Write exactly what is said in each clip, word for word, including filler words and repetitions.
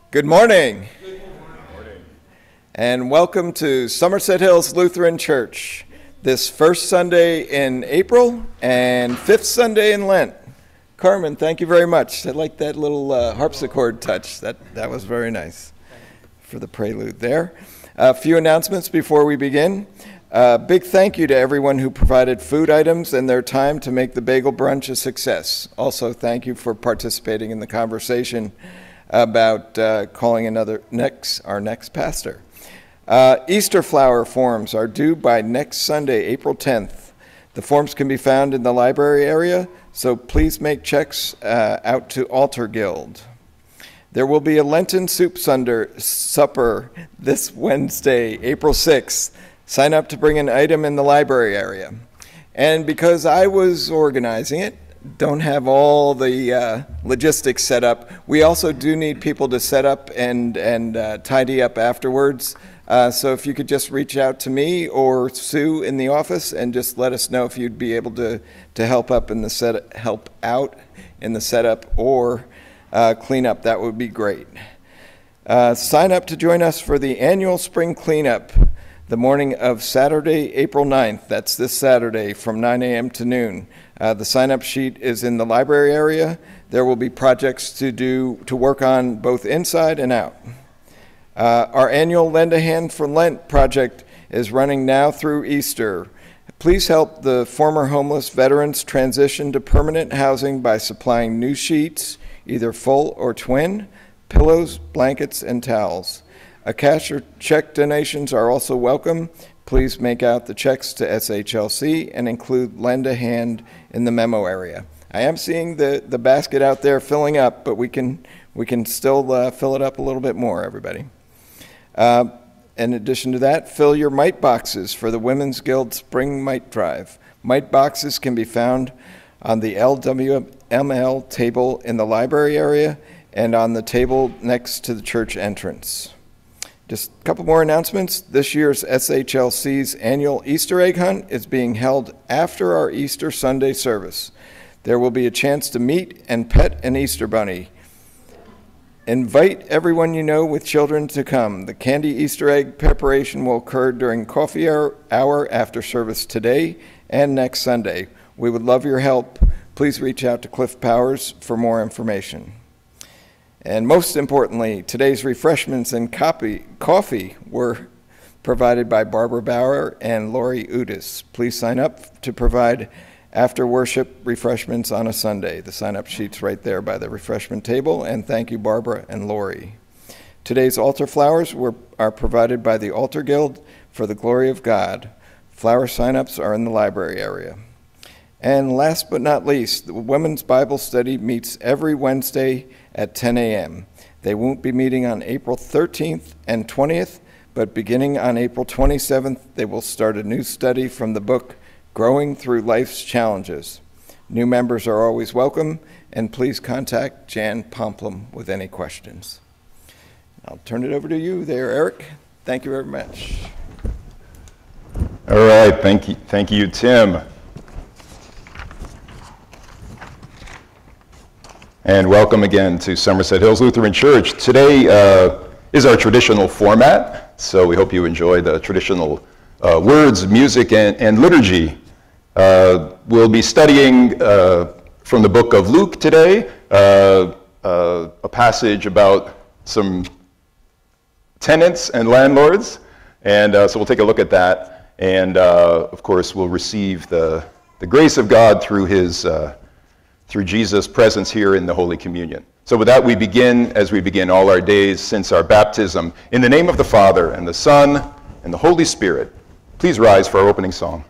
Good morning. Good morning. And welcome to Somerset Hills Lutheran Church, this first Sunday in April and fifth Sunday in Lent. Carmen, thank you very much. I like that little uh, harpsichord touch. That, that was very nice for the prelude there. A few announcements before we begin. A big thank you to everyone who provided food items and their time to make the bagel brunch a success. Also, thank you for participating in the conversation about uh, calling another next our next pastor. Uh, Easter flower forms are due by next Sunday, April tenth. The forms can be found in the library area, so please make checks uh, out to Altar Guild. There will be a Lenten soup sunder, supper this Wednesday, April sixth. Sign up to bring an item in the library area. And because I was organizing it, don't have all the uh, logistics set up, we also do need people to set up and, and uh, tidy up afterwards. Uh, so if you could just reach out to me or Sue in the office and just let us know if you'd be able to, to help up in the set, help out in the setup or uh, clean up, that would be great. Uh, sign up to join us for the annual spring cleanup the morning of Saturday, April ninth. That's this Saturday from nine a.m. to noon. Uh, the sign-up sheet is in the library area. There will be projects to do to work on both inside and out. Uh, our annual Lend a Hand for Lent project is running now through Easter. Please help the former homeless veterans transition to permanent housing by supplying new sheets, either full or twin, pillows, blankets, and towels. A cash or check donations are also welcome. Please make out the checks to S H L C and include Lend a Hand in the memo area. I am seeing the, the basket out there filling up, but we can we can still uh, fill it up a little bit more, everybody. Uh, in addition to that, fill your mite boxes for the Women's Guild Spring Mite Drive. Mite boxes can be found on the L W M L table in the library area and on the table next to the church entrance. Just a couple more announcements. This year's S H L C's annual Easter egg hunt is being held after our Easter Sunday service. There will be a chance to meet and pet an Easter bunny. Invite everyone you know with children to come. The candy Easter egg preparation will occur during coffee hour, hour after service today and next Sunday. We would love your help. Please reach out to Cliff Powers for more information. And most importantly, today's refreshments and copy, coffee were provided by Barbara Bauer and Lori Udis. Please sign up to provide after worship refreshments on a Sunday. The sign-up sheet's right there by the refreshment table, and thank you, Barbara and Lori. Today's altar flowers were, are provided by the Altar Guild for the glory of God. Flower sign-ups are in the library area. And last but not least, the Women's Bible Study meets every Wednesday at ten a.m. They won't be meeting on April thirteenth and twentieth, but beginning on April twenty-seventh, they will start a new study from the book, Growing Through Life's Challenges. New members are always welcome, and please contact Jan Pomplum with any questions. I'll turn it over to you there, Eric. Thank you very much. All right, thank you, thank you, Tim. And welcome again to Somerset Hills Lutheran Church. Today uh, is our traditional format, so we hope you enjoy the traditional uh, words, music, and, and liturgy. Uh, we'll be studying uh, from the book of Luke today, uh, uh, a passage about some tenants and landlords, and uh, so we'll take a look at that, and uh, of course we'll receive the, the grace of God through his uh, through Jesus' presence here in the Holy Communion. So with that, we begin, as we begin all our days since our baptism, in the name of the Father, and the Son, and the Holy Spirit. Please rise for our opening song.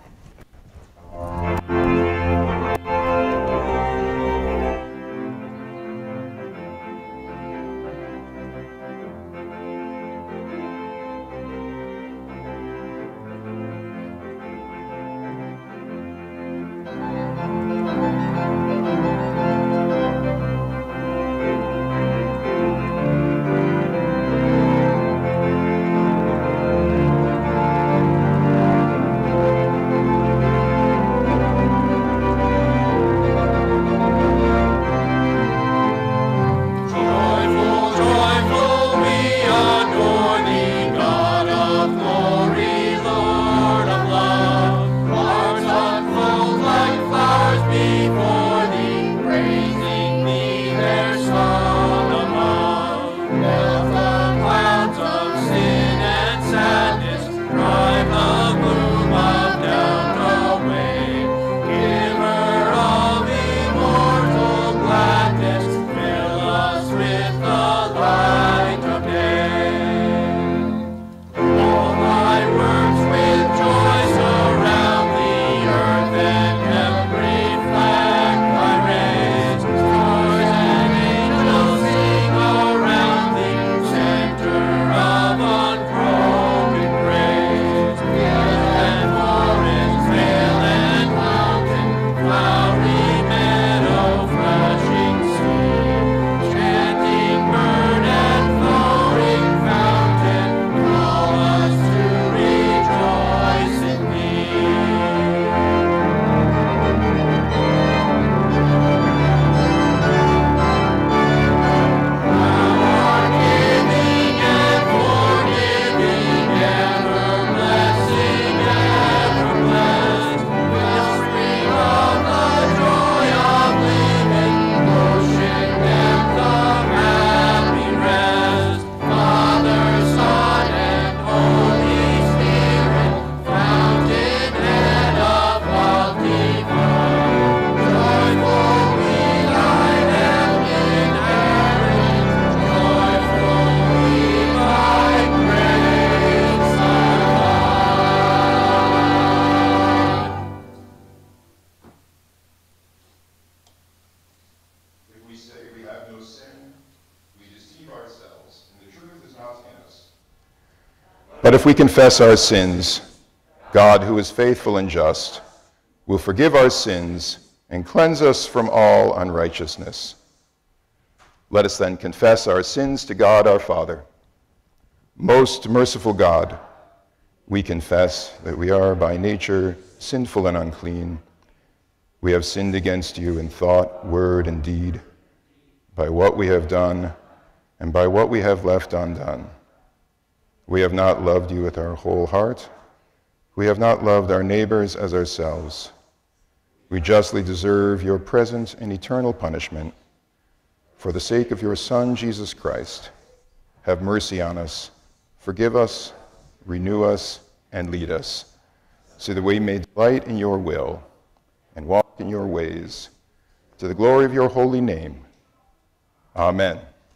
But if we confess our sins, God, who is faithful and just, will forgive our sins and cleanse us from all unrighteousness. Let us then confess our sins to God our Father. Most merciful God, we confess that we are by nature sinful and unclean. We have sinned against you in thought, word, and deed, by what we have done and by what we have left undone. We have not loved you with our whole heart. We have not loved our neighbors as ourselves. We justly deserve your present and eternal punishment. For the sake of your Son, Jesus Christ, have mercy on us, forgive us, renew us, and lead us, so that we may delight in your will and walk in your ways, to the glory of your holy name. Amen.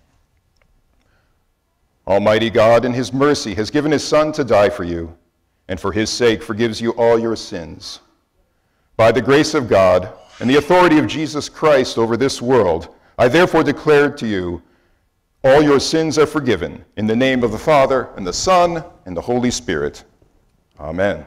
Almighty God, in his mercy, has given his Son to die for you, and for his sake forgives you all your sins. By the grace of God and the authority of Jesus Christ over this world, I therefore declare to you, all your sins are forgiven, in the name of the Father, and the Son, and the Holy Spirit. Amen.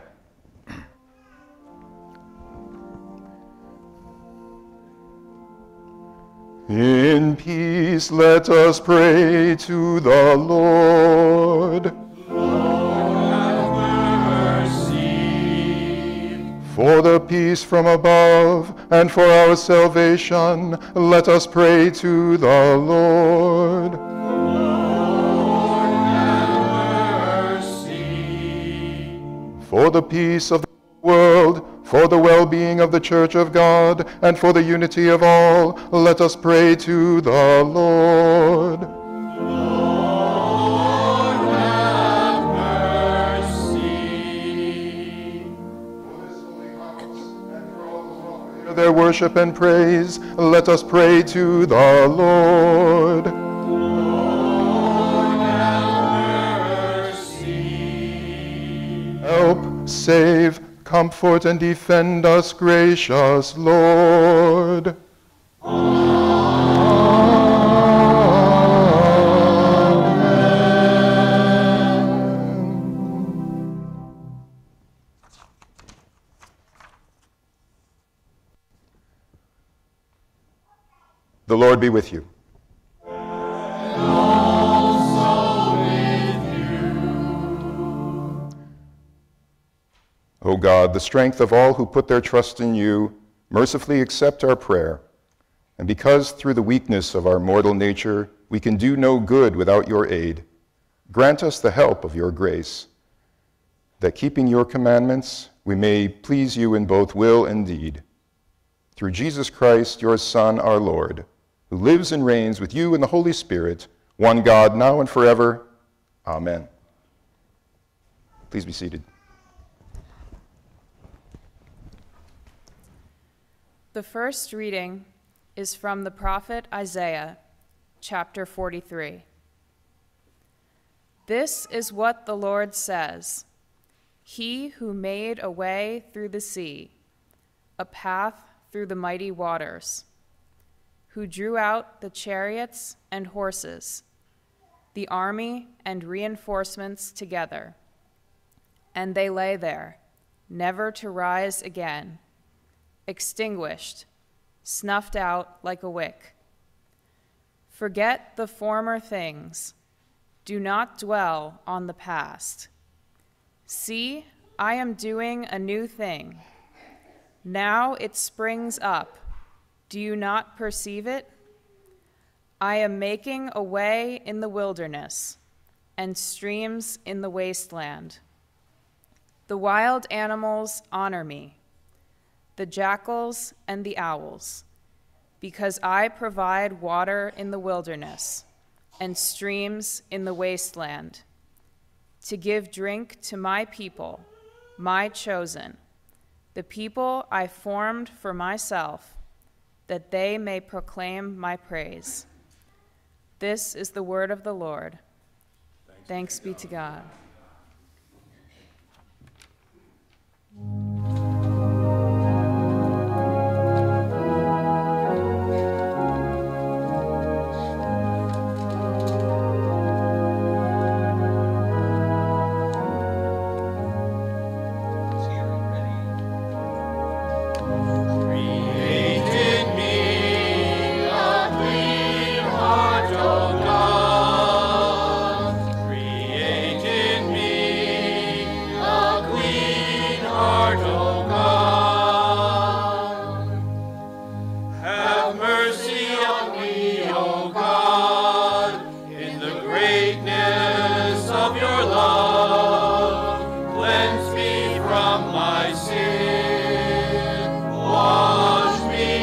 In peace let us pray to the Lord. Lord, have mercy. For the peace from above and for our salvation, let us pray to the Lord. Lord, have mercy. For the peace of the world, for the well-being of the Church of God, and for the unity of all, let us pray to the Lord. Lord, have mercy. For this holy house, and for all who offer their worship and praise, let us pray to the Lord. Lord, have mercy. Help, save, comfort, and defend us, gracious Lord. The Lord be with you. And also with you. O God, the strength of all who put their trust in you, mercifully accept our prayer. And because through the weakness of our mortal nature we can do no good without your aid, grant us the help of your grace, that keeping your commandments we may please you in both will and deed. Through Jesus Christ, your Son, our Lord, who lives and reigns with you in the Holy Spirit, one God, now and forever. Amen. Please be seated. The first reading is from the prophet Isaiah, chapter forty-three. This is what the Lord says, He who made a way through the sea, a path through the mighty waters, who drew out the chariots and horses, the army and reinforcements together, and they lay there, never to rise again, extinguished, snuffed out like a wick. Forget the former things. Do not dwell on the past. See, I am doing a new thing. Now it springs up. Do you not perceive it? I am making a way in the wilderness and streams in the wasteland. The wild animals honor me, the jackals and the owls, because I provide water in the wilderness and streams in the wasteland, to give drink to my people, my chosen, the people I formed for myself, that they may proclaim my praise. This is the word of the Lord. Thanks be to God. Have mercy on me, O God, in the greatness of your love. Cleanse me from my sin. Wash me.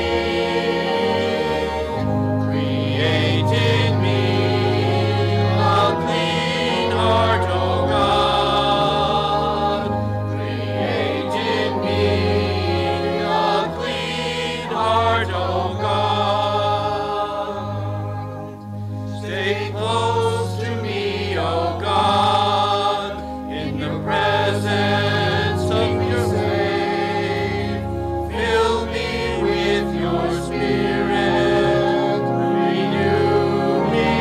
Create in me a clean heart, O God. Create in me a clean heart, O God. Stay close to me, O God, in the presence of your faith. Fill me with your spirit. Renew me.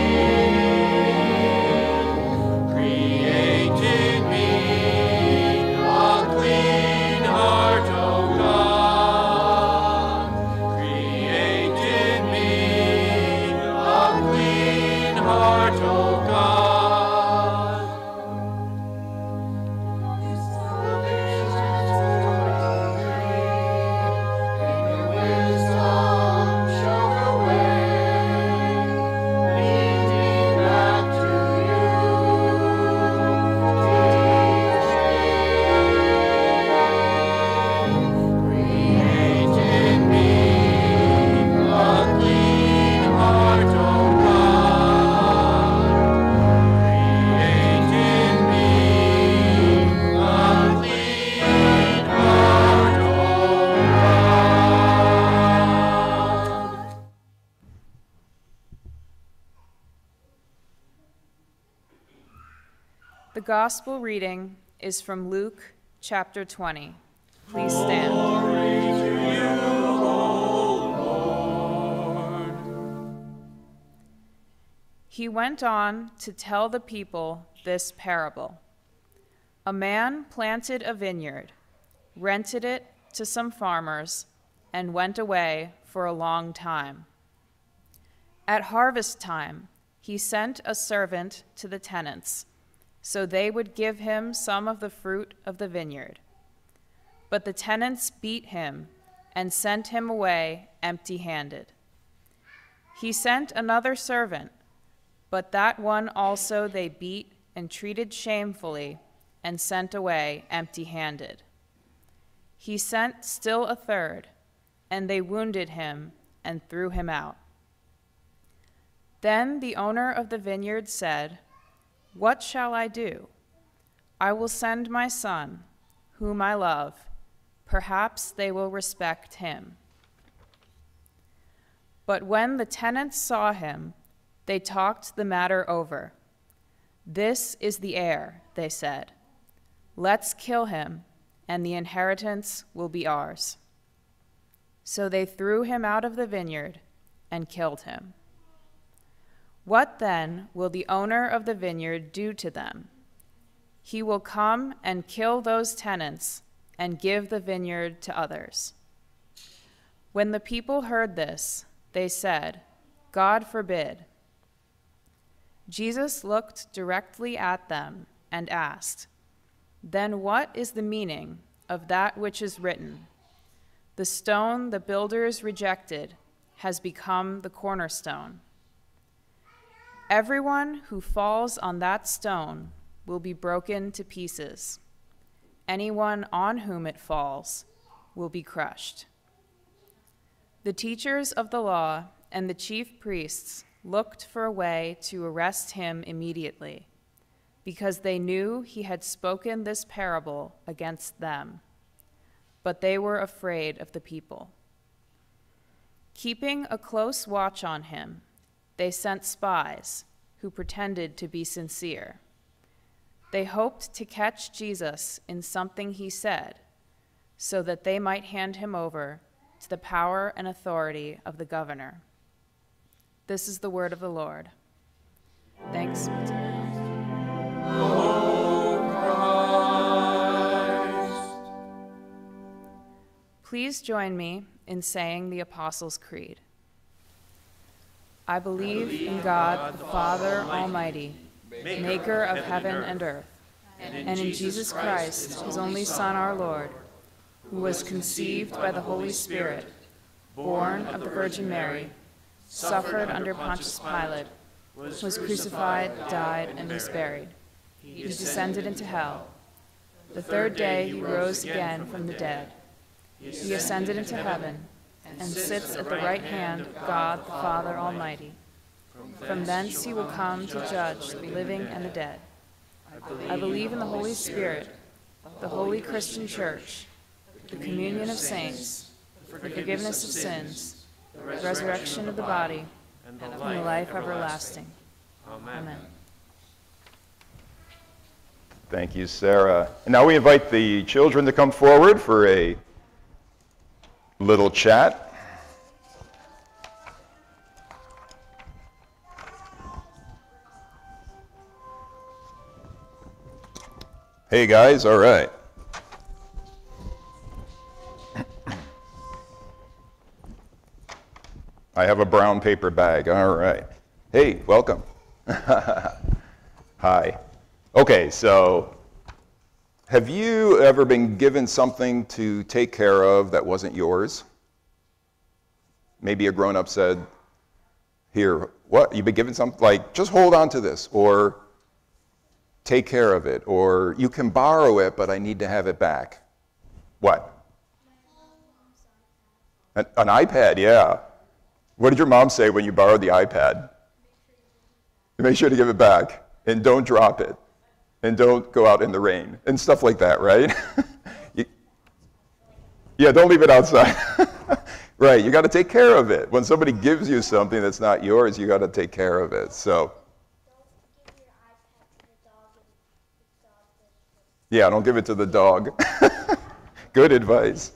Create in me a clean heart, O God. Create in me a clean heart, O God. His salvation is in your wisdom show the way. Lead me back to you. Teach me. Create in me a clean heart, O God. Create in me a clean heart, O God. The Gospel reading is from Luke chapter twenty. Please stand. Glory to you, O Lord. He went on to tell the people this parable. A man planted a vineyard, rented it to some farmers, and went away for a long time. At harvest time, he sent a servant to the tenants, so they would give him some of the fruit of the vineyard. But the tenants beat him and sent him away empty-handed. He sent another servant, but that one also they beat and treated shamefully and sent away empty-handed. He sent still a third, and they wounded him and threw him out. Then the owner of the vineyard said, "What shall I do? I will send my son, whom I love. Perhaps they will respect him." But when the tenants saw him, they talked the matter over. "This is the heir," they said. "Let's kill him, and the inheritance will be ours." So they threw him out of the vineyard and killed him. What then will the owner of the vineyard do to them? He will come and kill those tenants and give the vineyard to others. When the people heard this, they said, "God forbid." Jesus looked directly at them and asked, "Then what is the meaning of that which is written? The stone the builders rejected has become the cornerstone. Everyone who falls on that stone will be broken to pieces. Anyone on whom it falls will be crushed." The teachers of the law and the chief priests looked for a way to arrest him immediately, because they knew he had spoken this parable against them. But they were afraid of the people. Keeping a close watch on him, they sent spies who pretended to be sincere. They hoped to catch Jesus in something he said, so that they might hand him over to the power and authority of the governor. This is the word of the Lord. Thanks be to God. O Christ. Please join me in saying the Apostles' Creed. I believe in God, the Father Almighty, maker of heaven and earth, and in Jesus Christ, his only Son, our Lord, who was conceived by the Holy Spirit, born of the Virgin Mary, suffered under Pontius Pilate, was crucified, died, and was buried. He descended into hell. The third day he rose again from the dead. He ascended into heaven and sits at the right hand of God the Father Almighty. From thence he will come to judge the living and the dead. I believe in the Holy Spirit, the holy Christian Church, the communion of saints, the forgiveness of sins, the resurrection of the body, and the life everlasting. Amen. Thank you, Sarah. And now we invite the children to come forward for a little chat. Hey guys, all right. I have a brown paper bag, all right. Hey, welcome. Hi. Okay, so have you ever been given something to take care of that wasn't yours? Maybe a grown-up said, here, what, you've been given something, like, just hold on to this, or take care of it, or you can borrow it, but I need to have it back. What? An, an iPad, yeah. What did your mom say when you borrowed the iPad? Make sure to give it back, and don't drop it, and don't go out in the rain, and stuff like that, right? you, yeah, don't leave it outside. Right, you got to take care of it. When somebody gives you something that's not yours, you got to take care of it. So, yeah, don't give it to the dog. Good advice.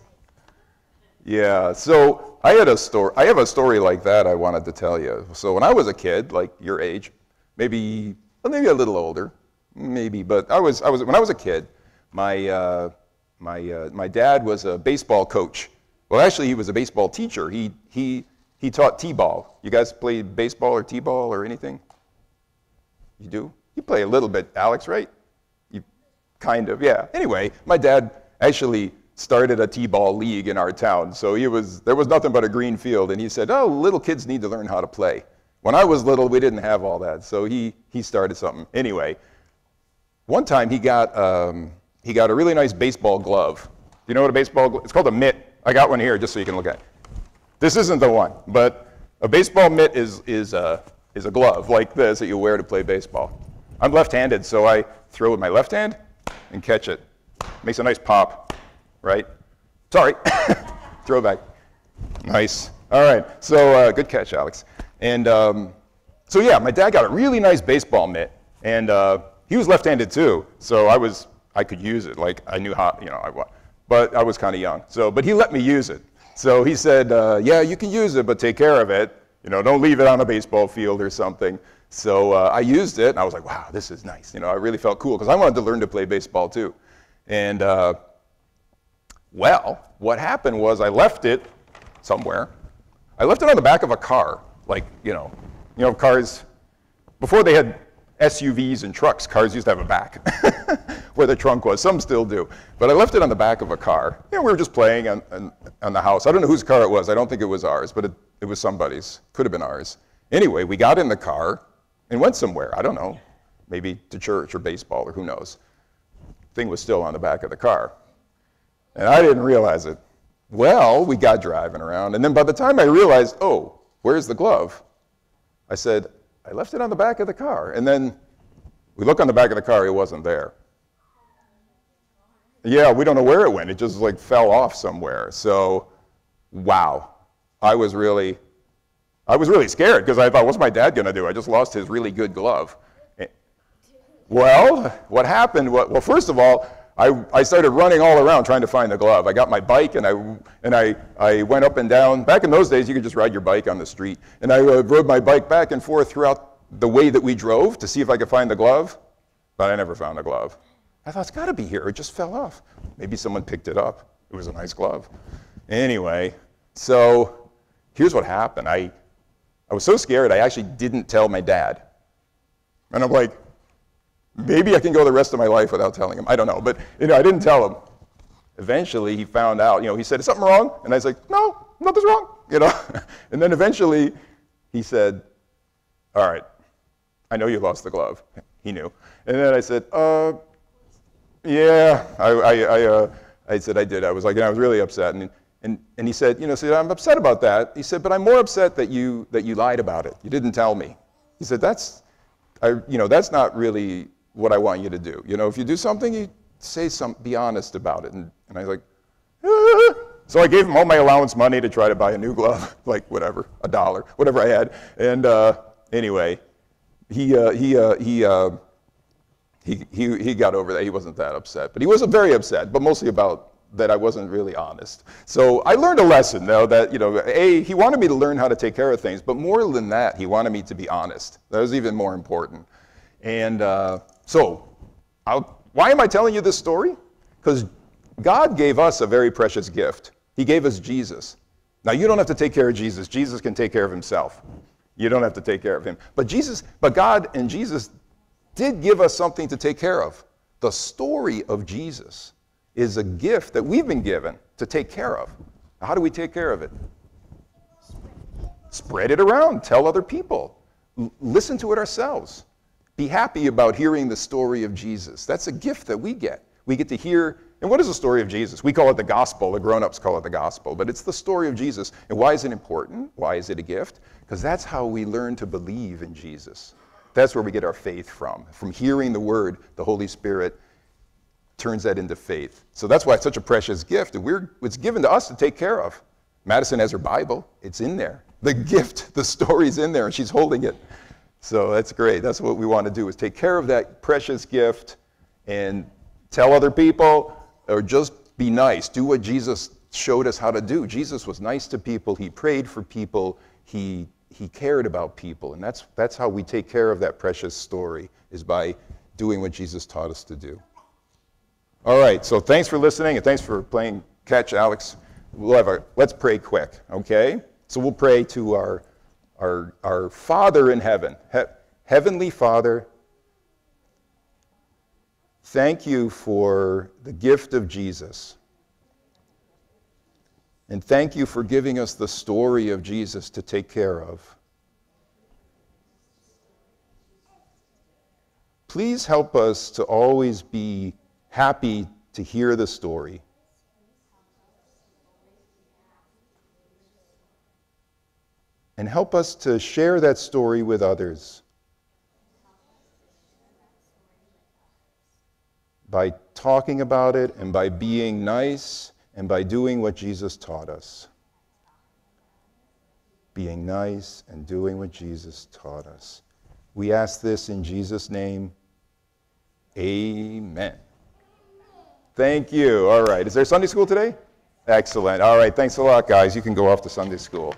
Yeah, so I had a story. I have a story like that I wanted to tell you. So when I was a kid, like your age, maybe well, maybe a little older, maybe, but I was I was when I was a kid, my uh, my uh, my dad was a baseball coach. Well, actually, he was a baseball teacher. He he he taught t-ball. You guys play baseball or t-ball or anything? You do? You play a little bit, Alex, right? You kind of, yeah. Anyway, my dad actually started a t-ball league in our town. So he was there was nothing but a green field, and he said, "Oh, little kids need to learn how to play." When I was little, we didn't have all that, so he he started something. Anyway, one time he got um, he got a really nice baseball glove. Do you know what a baseball glove? It's called a mitt. I got one here just so you can look at it. This isn't the one, but a baseball mitt is is a is a glove like this that you wear to play baseball. I'm left-handed, so I throw with my left hand and catch it. Makes a nice pop, right? Sorry, throw back. Nice. All right. So uh, good catch, Alex. And um, so yeah, my dad got a really nice baseball mitt, and uh, he was left-handed too. So I was I could use it, like I knew how, you know, I but I was kind of young. So, but he let me use it. So he said, uh, yeah, you can use it, but take care of it. You know, don't leave it on a baseball field or something. So uh, I used it, and I was like, wow, this is nice. You know, I really felt cool because I wanted to learn to play baseball too. And uh, well, what happened was I left it somewhere. I left it on the back of a car. Like, you know, you know, cars, before they had S U Vs and trucks, cars used to have a back where the trunk was. Some still do. But I left it on the back of a car. You know, we were just playing on, on, on the house. I don't know whose car it was. I don't think it was ours, but it, it was somebody's. Could have been ours. Anyway, we got in the car and went somewhere. I don't know, maybe to church or baseball or who knows. Thing was still on the back of the car. And I didn't realize it. Well, we got driving around, and then by the time I realized, oh, where's the glove? I said, I left it on the back of the car. And then we look on the back of the car, it wasn't there. Yeah, we don't know where it went. It just like fell off somewhere. So, wow. I was really, I was really scared because I thought, what's my dad going to do? I just lost his really good glove. Well, what happened, well, first of all, I, I started running all around trying to find the glove. I got my bike and I and I, I went up and down. Back in those days, you could just ride your bike on the street. And I uh, rode my bike back and forth throughout the way that we drove to see if I could find the glove. But I never found the glove. I thought, it's got to be here. It just fell off. Maybe someone picked it up. It was a nice glove. Anyway, so here's what happened. I, I was so scared, I actually didn't tell my dad. And I'm like, maybe I can go the rest of my life without telling him. I don't know, but you know, I didn't tell him. Eventually, he found out. You know, he said, "Is something wrong?" And I was like, "No, nothing's wrong." you know. And then eventually he said, all right, I know you lost the glove. He knew. And then I said, uh, yeah, I, I, I, uh, I said I did. I was like, and I was really upset. And, and, and he said, you know, so I'm upset about that. He said, but I'm more upset that you, that you lied about it. You didn't tell me. He said, that's, I, you know, that's not really what I want you to do. You know, if you do something, you say some, be honest about it. And, and I was like, ah. So I gave him all my allowance money to try to buy a new glove, like whatever, a dollar, whatever I had. And uh, anyway, he, uh, he, uh, he, uh, he, he, he got over that. He wasn't that upset, but he wasn't very upset, but mostly about that I wasn't really honest. So I learned a lesson, though, that, you know, A, he wanted me to learn how to take care of things, but more than that, he wanted me to be honest. That was even more important. And uh, so, I'll, why am I telling you this story? Because God gave us a very precious gift. He gave us Jesus. Now, you don't have to take care of Jesus. Jesus can take care of himself. You don't have to take care of him. But Jesus, but God and Jesus did give us something to take care of. The story of Jesus is a gift that we've been given to take care of. How do we take care of it? Spread it around. Tell other people. L- listen to it ourselves. Be happy about hearing the story of Jesus. That's a gift that we get. We get to hear, and what is the story of Jesus? We call it the gospel. The grown-ups call it the gospel, but it's the story of Jesus. And why is it important? Why is it a gift? Because that's how we learn to believe in Jesus. That's where we get our faith from. From hearing the word, the Holy Spirit turns that into faith. So that's why it's such a precious gift. And we're, it's given to us to take care of. Madison has her Bible. It's in there. The gift, the story's in there, and she's holding it. So that's great. That's what we want to do, is take care of that precious gift and tell other people, or just be nice. Do what Jesus showed us how to do. Jesus was nice to people. He prayed for people. He, he cared about people. And that's, that's how we take care of that precious story, is by doing what Jesus taught us to do. All right, so thanks for listening, and thanks for playing catch, Alex. We'll have our, let's pray quick, okay? So we'll pray to our, our, our Father in heaven. He, Heavenly Father, thank you for the gift of Jesus. And thank you for giving us the story of Jesus to take care of. Please help us to always be happy to hear the story. And help us to share that story with others by talking about it, and by being nice, and by doing what Jesus taught us. Being nice and doing what Jesus taught us. We ask this in Jesus' name. Amen. Thank you. All right. Is there Sunday school today? Excellent. All right. Thanks a lot, guys. You can go off to Sunday school.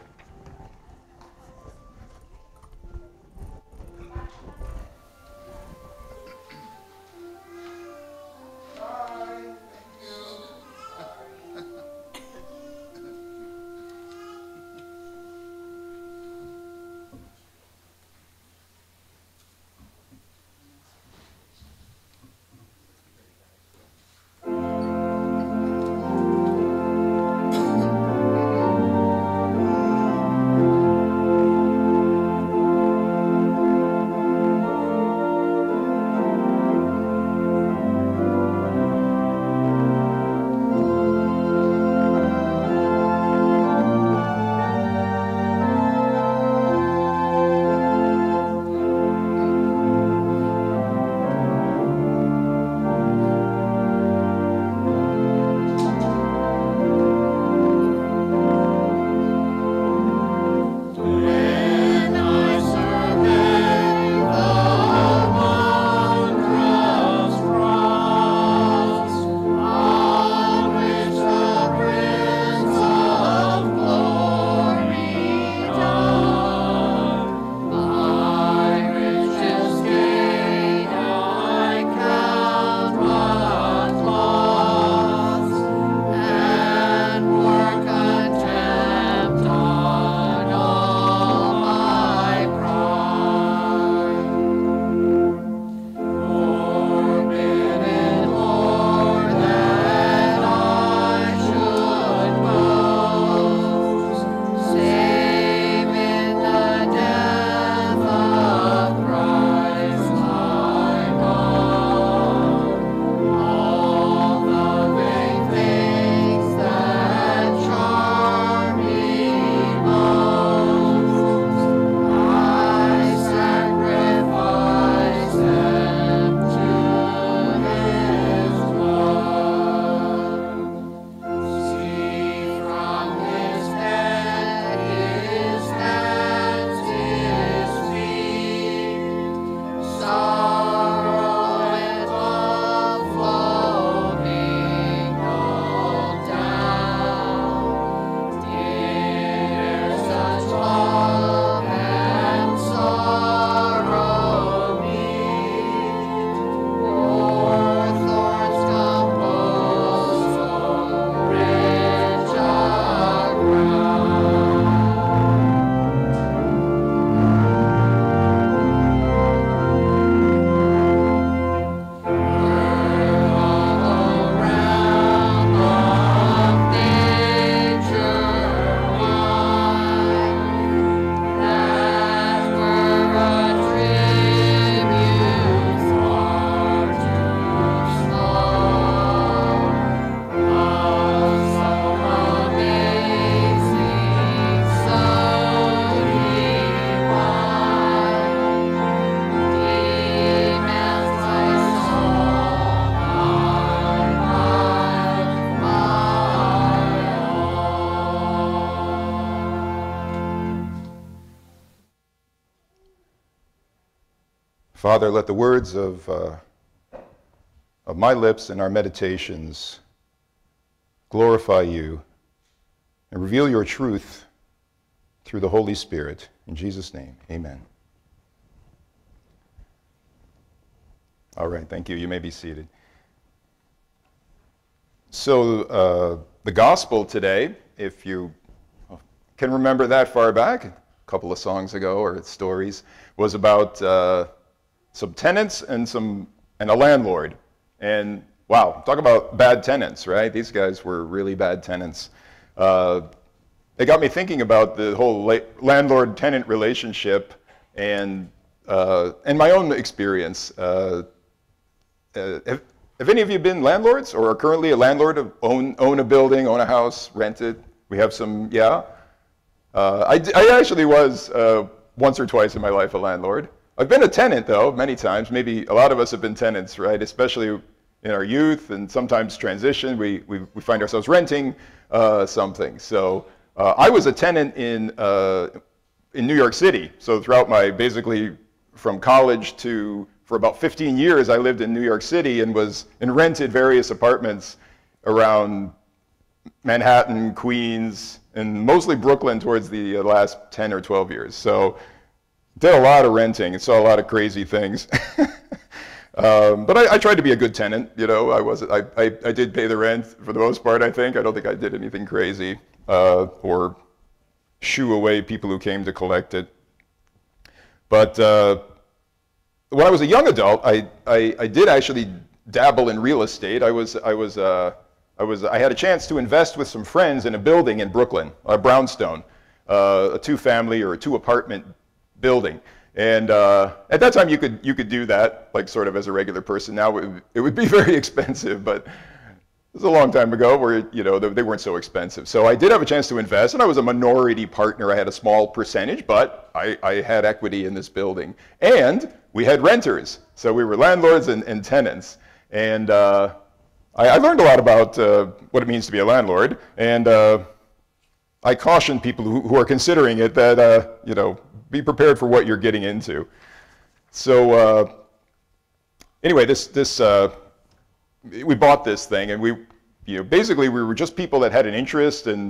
Father, let the words of, uh, of my lips and our meditations glorify you and reveal your truth through the Holy Spirit. In Jesus' name, amen. All right, thank you. You may be seated. So uh, the gospel today, if you can remember that far back, a couple of songs ago or stories, was about uh, some tenants and some and a landlord. And wow, talk about bad tenants, right? These guys were really bad tenants. Uh, it got me thinking about the whole la- landlord-tenant relationship and uh, and my own experience. Uh, uh, have, have any of you been landlords or are currently a landlord, of own own a building, own a house, rent it? We have some, yeah. Uh, I, I actually was uh, once or twice in my life a landlord. I've been a tenant though many times. Maybe a lot of us have been tenants, right? Especially in our youth and sometimes transition. We we, we find ourselves renting uh, something. So uh, I was a tenant in uh, in New York City. So throughout my basically from college to for about fifteen years, I lived in New York City and was and rented various apartments around Manhattan, Queens, and mostly Brooklyn towards the last ten or twelve years. So did a lot of renting and saw a lot of crazy things. um, but I, I tried to be a good tenant, you know. I was I, I, I did pay the rent for the most part, I think. I don't think I did anything crazy uh, or shoo away people who came to collect it. But uh, when I was a young adult, I, I, I did actually dabble in real estate. I was I was uh, I was I had a chance to invest with some friends in a building in Brooklyn, a brownstone, uh, a two-family or a two-apartment building. And uh, at that time, you could you could do that, like sort of as a regular person. Now it, it would be very expensive, but it was a long time ago where you know they weren't so expensive. So I did have a chance to invest, and I was a minority partner. I had a small percentage, but I, I had equity in this building, and we had renters. So we were landlords and, and tenants, and uh, I, I learned a lot about uh, what it means to be a landlord, and uh, I caution people who, who are considering it that uh, you know. Be prepared for what you're getting into. So uh, anyway, this this uh, we bought this thing, and we you know basically we were just people that had an interest, and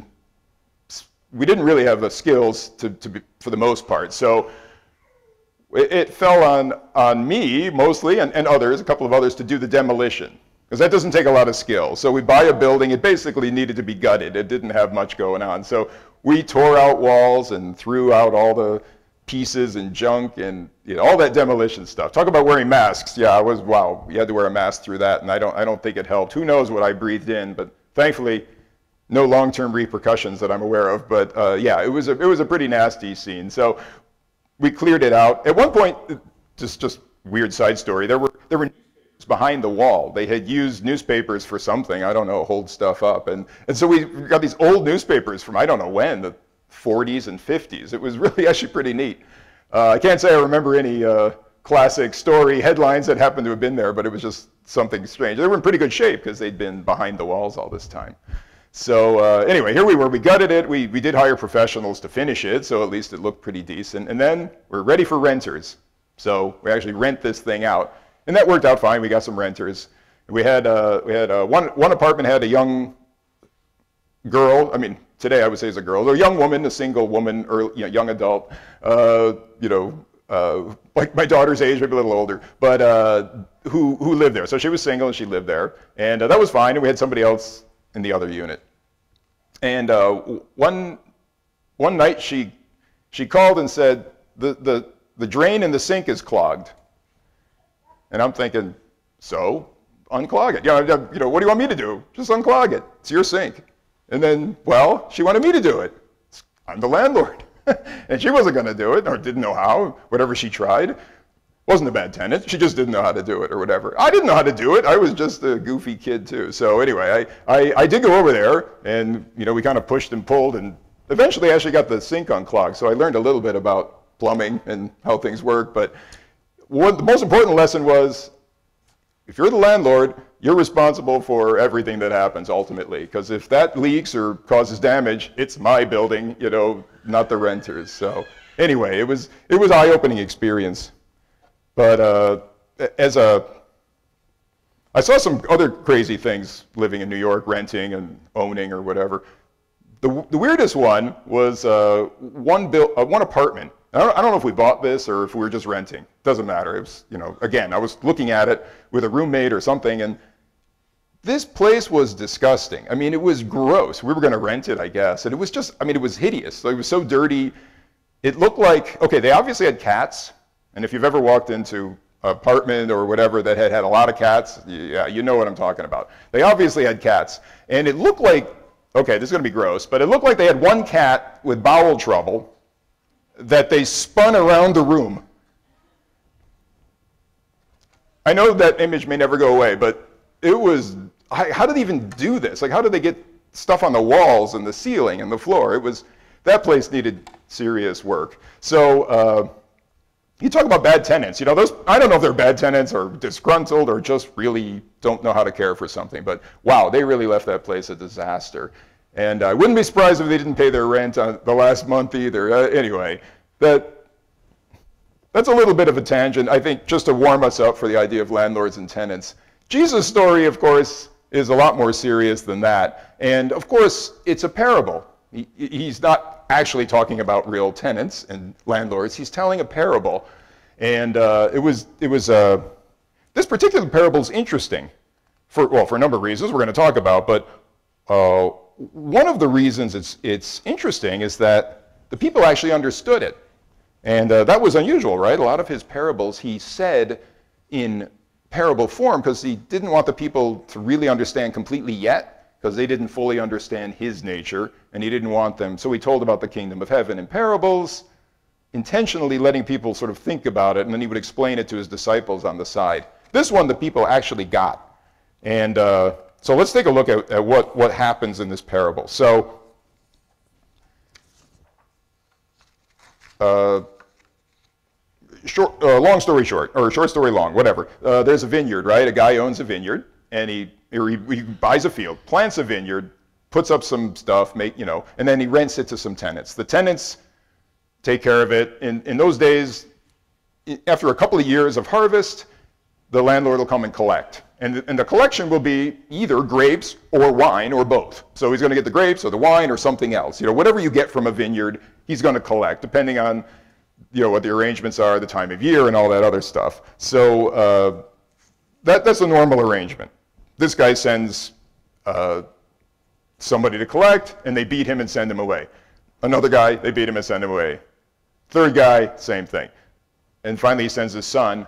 we didn't really have the skills to to be, for the most part. So it, it fell on on me mostly, and, and others, a couple of others, to do the demolition, because that doesn't take a lot of skill. So we buy a building, it basically needed to be gutted. It didn't have much going on. So we tore out walls and threw out all the pieces and junk and you know all that demolition stuff. Talk about wearing masks. Yeah, I was wow. You had to wear a mask through that, and I don't I don't think it helped. Who knows what I breathed in? But thankfully, no long-term repercussions that I'm aware of. But uh, yeah, it was a it was a pretty nasty scene. So we cleared it out. At one point, just just weird side story. There were there were newspapers behind the wall. They had used newspapers for something. I don't know, hold stuff up, and and so we got these old newspapers from I don't know when. The, forties and fifties. It was really actually pretty neat. Uh, I can't say I remember any uh, classic story headlines that happened to have been there, but it was just something strange. They were in pretty good shape because they'd been behind the walls all this time. So uh, anyway, here we were. We gutted it. We, we did hire professionals to finish it, so at least it looked pretty decent. And then we're ready for renters. So we actually rent this thing out. And that worked out fine. We got some renters. We had, uh, we had uh, one, one apartment had a young girl, I mean, today I would say is a girl, a young woman, a single woman, or you know, young adult, uh, you know, uh, like my daughter's age, maybe a little older, but uh, who who lived there. So she was single and she lived there, and uh, that was fine. And we had somebody else in the other unit. And uh, one one night she she called and said the the the drain in the sink is clogged. And I'm thinking, so unclog it. You know, you know, what do you want me to do? Just unclog it. It's your sink. And then, well, she wanted me to do it. I'm the landlord. And she wasn't going to do it, or didn't know how, whatever she tried. Wasn't a bad tenant. She just didn't know how to do it or whatever. I didn't know how to do it. I was just a goofy kid too. So anyway, I, I, I did go over there, and you know we kind of pushed and pulled, and eventually I actually got the sink unclogged. So I learned a little bit about plumbing and how things work. But what, the most important lesson was, if you're the landlord, you're responsible for everything that happens ultimately. Because if that leaks or causes damage, it's my building, you know, not the renters. So anyway, it was it was an eye-opening experience. But uh, as a, I saw some other crazy things living in New York, renting and owning or whatever. The, the weirdest one was uh, one, bill, uh, one apartment. I don't, I don't know if we bought this or if we were just renting. Doesn't matter. It was, you know, again, I was looking at it with a roommate or something, and this place was disgusting. I mean, it was gross. We were going to rent it, I guess, and it was just, I mean, it was hideous. It was so dirty. It looked like, okay, they obviously had cats, and if you've ever walked into an apartment or whatever that had had a lot of cats, yeah, you know what I'm talking about. They obviously had cats, and it looked like, okay, this is going to be gross, but it looked like they had one cat with bowel trouble that they spun around the room. I know that image may never go away, but it was, how did they even do this? Like, how did they get stuff on the walls and the ceiling and the floor? It was, that place needed serious work. So uh, you talk about bad tenants. You know, those, I don't know if they're bad tenants or disgruntled or just really don't know how to care for something, but wow, they really left that place a disaster. And I wouldn't be surprised if they didn't pay their rent on the last month either. Uh, anyway, that, that's a little bit of a tangent, I think, just to warm us up for the idea of landlords and tenants. Jesus' story, of course, is a lot more serious than that. And of course, it's a parable. He, he's not actually talking about real tenants and landlords. He's telling a parable. And uh, it was, it was uh, this particular parable is interesting for, well, for a number of reasons we're going to talk about, but uh, one of the reasons it's, it's interesting is that the people actually understood it. And uh, that was unusual, right? A lot of his parables he said in parable form because he didn't want the people to really understand completely yet, because they didn't fully understand his nature, and he didn't want them. So he told about the kingdom of heaven in parables, intentionally letting people sort of think about it, and then he would explain it to his disciples on the side. This one the people actually got. And uh, so let's take a look at, at what, what happens in this parable. So, uh, short, uh, long story short, or short story long, whatever. Uh, there's a vineyard, right? A guy owns a vineyard, and he, he, he buys a field, plants a vineyard, puts up some stuff, make, you know, and then he rents it to some tenants. The tenants take care of it. In, in those days, after a couple of years of harvest, the landlord will come and collect. And the, and the collection will be either grapes or wine or both. So he's going to get the grapes or the wine or something else. You know, whatever you get from a vineyard, he's going to collect, depending on, you know, what the arrangements are, the time of year, and all that other stuff. So uh, that, that's a normal arrangement. This guy sends uh, somebody to collect, and they beat him and send him away. Another guy, they beat him and send him away. Third guy, same thing. And finally he sends his son,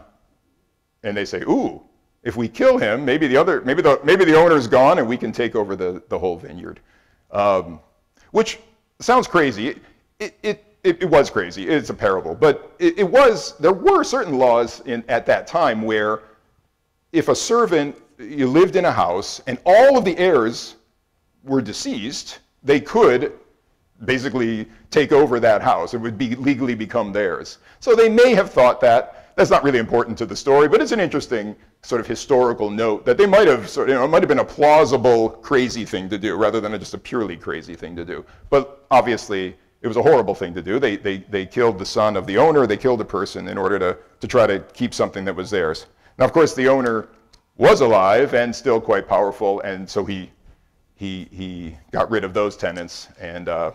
and they say, ooh, if we kill him, maybe the other, maybe the, maybe the owner's gone and we can take over the, the whole vineyard. Um, which sounds crazy. It, it, it, it was crazy. It's a parable. But it, it was, there were certain laws in, at that time where if a servant, you lived in a house and all of the heirs were deceased, they could basically take over that house. It would be legally become theirs. So they may have thought that. That's not really important to the story, but it's an interesting sort of historical note that they might have, sort of, you know, it might have been a plausible, crazy thing to do rather than a, just a purely crazy thing to do. But obviously, it was a horrible thing to do. They, they, they killed the son of the owner, they killed a person in order to, to try to keep something that was theirs. Now, of course, the owner was alive and still quite powerful, and so he, he, he got rid of those tenants, and uh,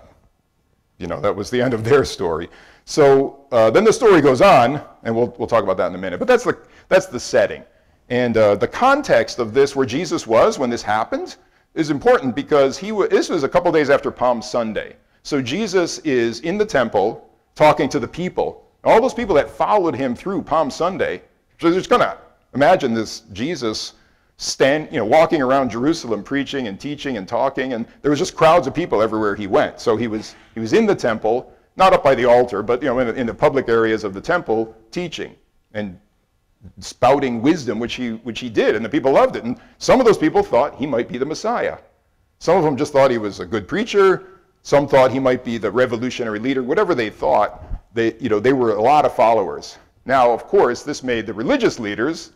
you know, that was the end of their story. So uh, then the story goes on, and we'll, we'll talk about that in a minute, but that's the, that's the setting. And uh, the context of this, where Jesus was when this happened, is important because he w this was a couple days after Palm Sunday. So Jesus is in the temple talking to the people. All those people that followed him through Palm Sunday, so they're just going to imagine this Jesus stand, you know, walking around Jerusalem preaching and teaching and talking, and there was just crowds of people everywhere he went. So he was, he was in the temple, not up by the altar, but, you know, in the, in the public areas of the temple, teaching and spouting wisdom, which he, which he did, and the people loved it. And some of those people thought he might be the Messiah. Some of them just thought he was a good preacher. Some thought he might be the revolutionary leader. Whatever they thought, they, you know, they were a lot of followers. Now, of course, this made the religious leaders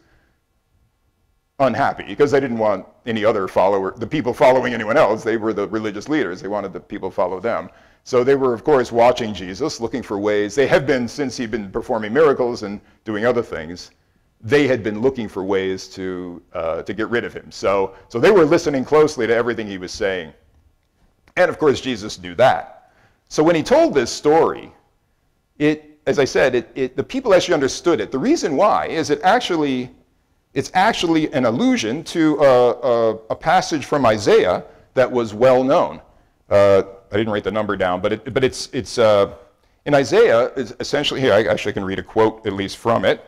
unhappy because they didn't want any other follower, the people following anyone else. They were the religious leaders. They wanted the people to follow them. So they were, of course, watching Jesus, looking for ways. They have been, since he'd been performing miracles and doing other things, they had been looking for ways to, uh, to get rid of him. So, so they were listening closely to everything he was saying. And of course, Jesus knew that. So when he told this story, it, as I said, it, it, the people actually understood it. The reason why is it actually, it's actually an allusion to a, a, a passage from Isaiah that was well known. Uh, I didn't write the number down, but, it, but it's, it's uh, in Isaiah, it's essentially, here, I actually can read a quote at least from it.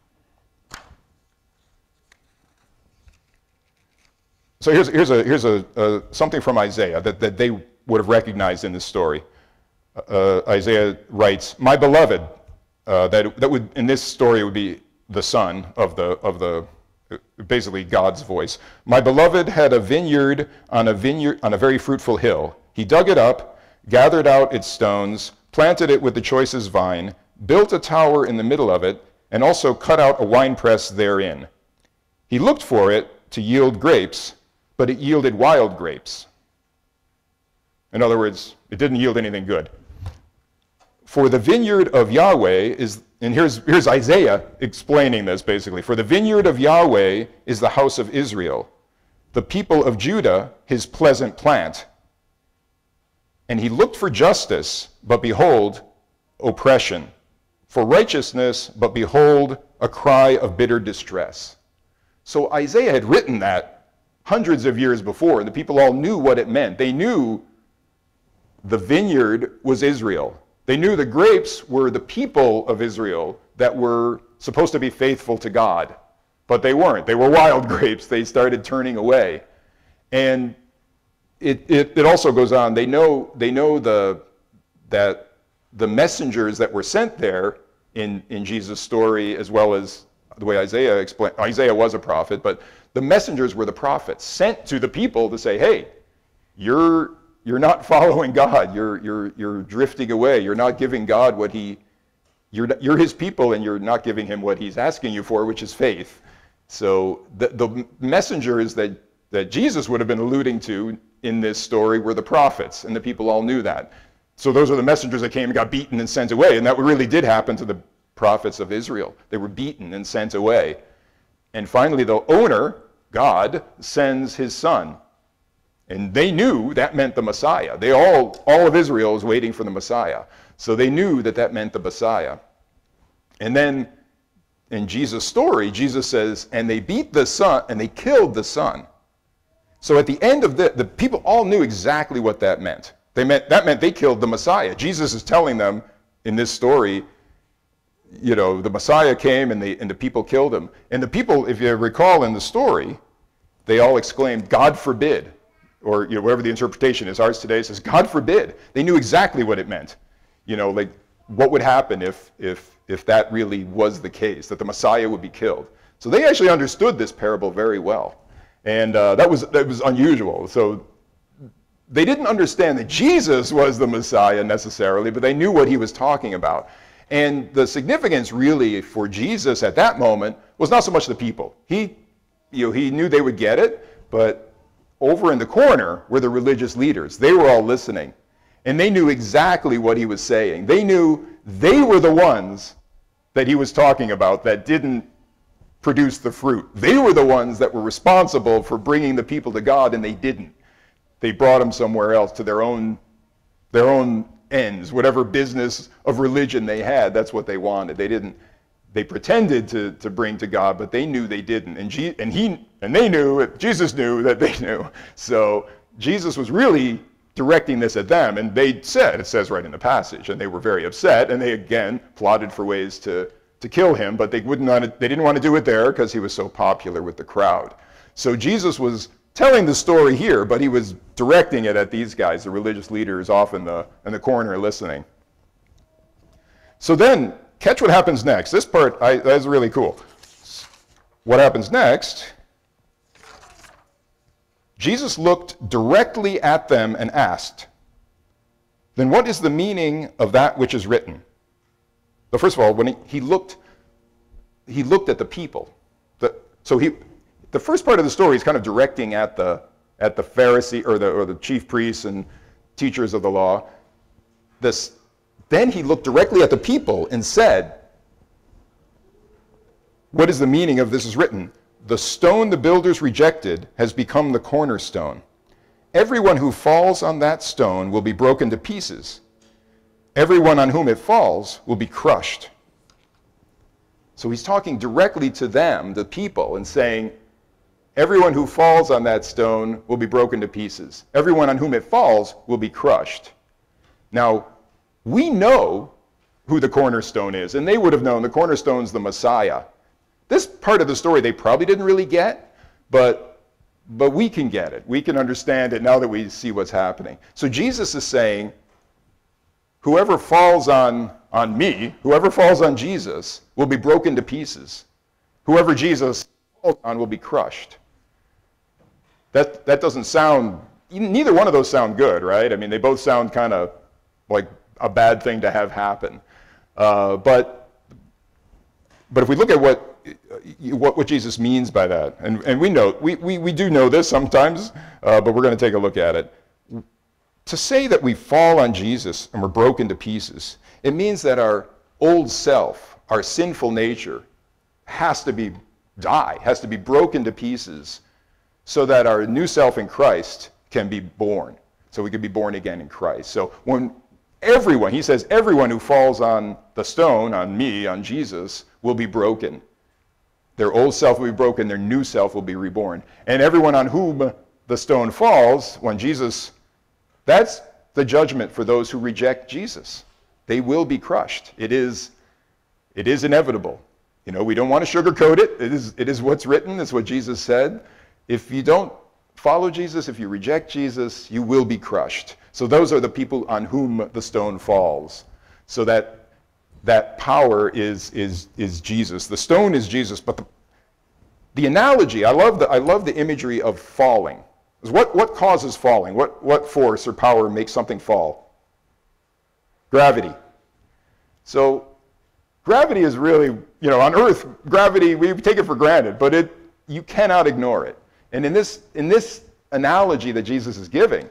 So here's, here's, a, here's a, uh, something from Isaiah that, that they would have recognized in this story. Uh, Isaiah writes, "My beloved," uh, that, that would, in this story, it would be the son of the, of the, basically God's voice. "My beloved had a vineyard on a vineyard on a very fruitful hill. He dug it up, gathered out its stones, planted it with the choicest vine, built a tower in the middle of it, and also cut out a winepress therein. He looked for it to yield grapes, but it yielded wild grapes." In other words, it didn't yield anything good. "For the vineyard of Yahweh is," and here's, here's Isaiah explaining this basically, "For the vineyard of Yahweh is the house of Israel, the people of Judah his pleasant plant. And he looked for justice, but behold, oppression. For righteousness, but behold, a cry of bitter distress." So Isaiah had written that hundreds of years before, and the people all knew what it meant. They knew the vineyard was Israel. They knew the grapes were the people of Israel that were supposed to be faithful to God, but they weren't. They were wild grapes. They started turning away. And it, it, it also goes on. They know, they know the, that the messengers that were sent there in, in Jesus' story, as well as the way Isaiah explained, Isaiah was a prophet, but the messengers were the prophets sent to the people to say, hey, you're, you're not following God. You're, you're, you're drifting away. You're not giving God what he, you're, you're his people, and you're not giving him what he's asking you for, which is faith. So the, the messengers that, that Jesus would have been alluding to in this story were the prophets, and the people all knew that. So those are the messengers that came and got beaten and sent away, and that really did happen to the prophets of Israel. They were beaten and sent away. And finally, the owner, God, sends his son. And they knew that meant the Messiah. They all, all of Israel was waiting for the Messiah. So they knew that that meant the Messiah. And then in Jesus' story, Jesus says, and they beat the son, and they killed the son. So at the end of the, the people all knew exactly what that meant. They meant. That meant they killed the Messiah. Jesus is telling them in this story, you know, the Messiah came and, they, and the people killed him. And the people, if you recall in the story, they all exclaimed, God forbid. Or, you know, whatever the interpretation is. Ours today says, God forbid. They knew exactly what it meant. You know, like, what would happen if, if, if that really was the case, that the Messiah would be killed. So they actually understood this parable very well. And uh, that was, that was unusual. So they didn't understand that Jesus was the Messiah necessarily, but they knew what he was talking about. And the significance really for Jesus at that moment was not so much the people. He, you know, he knew they would get it, but over in the corner were the religious leaders. They were all listening. And they knew exactly what he was saying. They knew they were the ones that he was talking about that didn't produce the fruit. They were the ones that were responsible for bringing the people to God, and they didn't. They brought them somewhere else to their own, their own ends. Whatever business of religion they had, that's what they wanted. They didn't. They pretended to, to bring to God, but they knew they didn't. And, G, and, he, and they knew, Jesus knew that they knew. So Jesus was really directing this at them, and they said, it says right in the passage, and they were very upset, and they again plotted for ways to, to kill him, but they, wouldn't want to, they didn't want to do it there because he was so popular with the crowd. So Jesus was telling the story here, but he was directing it at these guys, the religious leaders off in the, in the corner listening. So then, catch what happens next. This part I, that's really cool. What happens next? Jesus looked directly at them and asked, then what is the meaning of that which is written? So first of all, when he, he looked, he looked at the people. The, so he, the first part of the story is kind of directing at the, at the Pharisee or the, or the chief priests and teachers of the law. this, then he looked directly at the people and said, what is the meaning of this is written? The stone the builders rejected has become the cornerstone. Everyone who falls on that stone will be broken to pieces. Everyone on whom it falls will be crushed. So he's talking directly to them, the people, and saying, everyone who falls on that stone will be broken to pieces. Everyone on whom it falls will be crushed. Now, we know who the cornerstone is, and they would have known the cornerstone's the Messiah. This part of the story they probably didn't really get, but, but we can get it. We can understand it now that we see what's happening. So Jesus is saying, whoever falls on, on me, whoever falls on Jesus, will be broken to pieces. Whoever Jesus falls on will be crushed. That, that doesn't sound, neither one of those sound good, right? I mean, they both sound kind of like a bad thing to have happen. Uh, but, but if we look at what, what, what Jesus means by that, and, and we know, we, we, we do know this sometimes, uh, but we're going to take a look at it. To say that we fall on Jesus and we're broken to pieces, it means that our old self, our sinful nature, has to be die, has to be broken to pieces so that our new self in Christ can be born. So we can be born again in Christ. So when everyone, he says, everyone who falls on the stone, on me, on Jesus, will be broken. Their old self will be broken, their new self will be reborn. And everyone on whom the stone falls, when Jesus, that's the judgment for those who reject Jesus. They will be crushed. It is, it is inevitable. You know, we don't want to sugarcoat it. It is, it is what's written. It's what Jesus said. If you don't follow Jesus, if you reject Jesus, you will be crushed. So those are the people on whom the stone falls. So that that power is, is, is Jesus. The stone is Jesus, but the, the analogy, I love the, I love the imagery of falling. What, what causes falling? What, what force or power makes something fall? Gravity. So gravity is really, you know, on Earth, gravity, we take it for granted, but it, you cannot ignore it. And in this, in this analogy that Jesus is giving,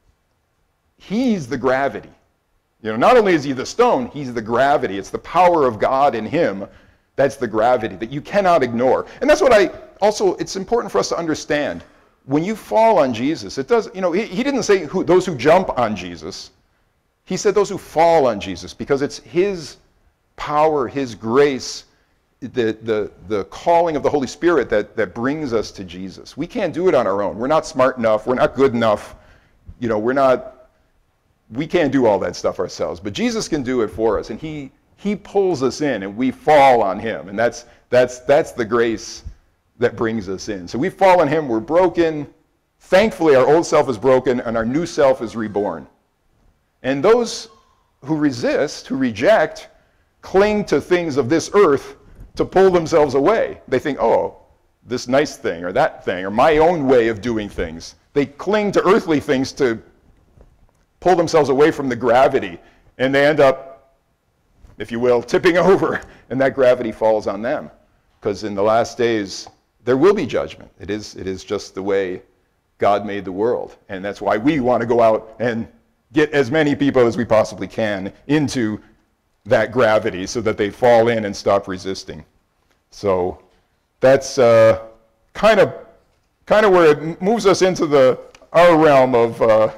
he's the gravity. You know, not only is he the stone, he's the gravity. It's the power of God in him. That's the gravity that you cannot ignore. And that's what I, also, it's important for us to understand. When you fall on Jesus, it does, you know, he, he didn't say who, those who jump on Jesus. He said those who fall on Jesus, because it's his power, his grace, the, the, the calling of the Holy Spirit that, that brings us to Jesus. We can't do it on our own. We're not smart enough. We're not good enough. You know, we're not, we can't do all that stuff ourselves. But Jesus can do it for us, and he, he pulls us in, and we fall on him. And that's, that's, that's the grace that brings us in. So we fall on him, we're broken. Thankfully, our old self is broken, and our new self is reborn. And those who resist, who reject, cling to things of this earth to pull themselves away. They think, oh, this nice thing, or that thing, or my own way of doing things. They cling to earthly things to pull themselves away from the gravity, and they end up, if you will, tipping over, and that gravity falls on them. Because in the last days, there will be judgment. It is, it is just the way God made the world. And that's why we want to go out and get as many people as we possibly can into that gravity so that they fall in and stop resisting. So that's uh, kind of kind of where it moves us into the our realm of, uh,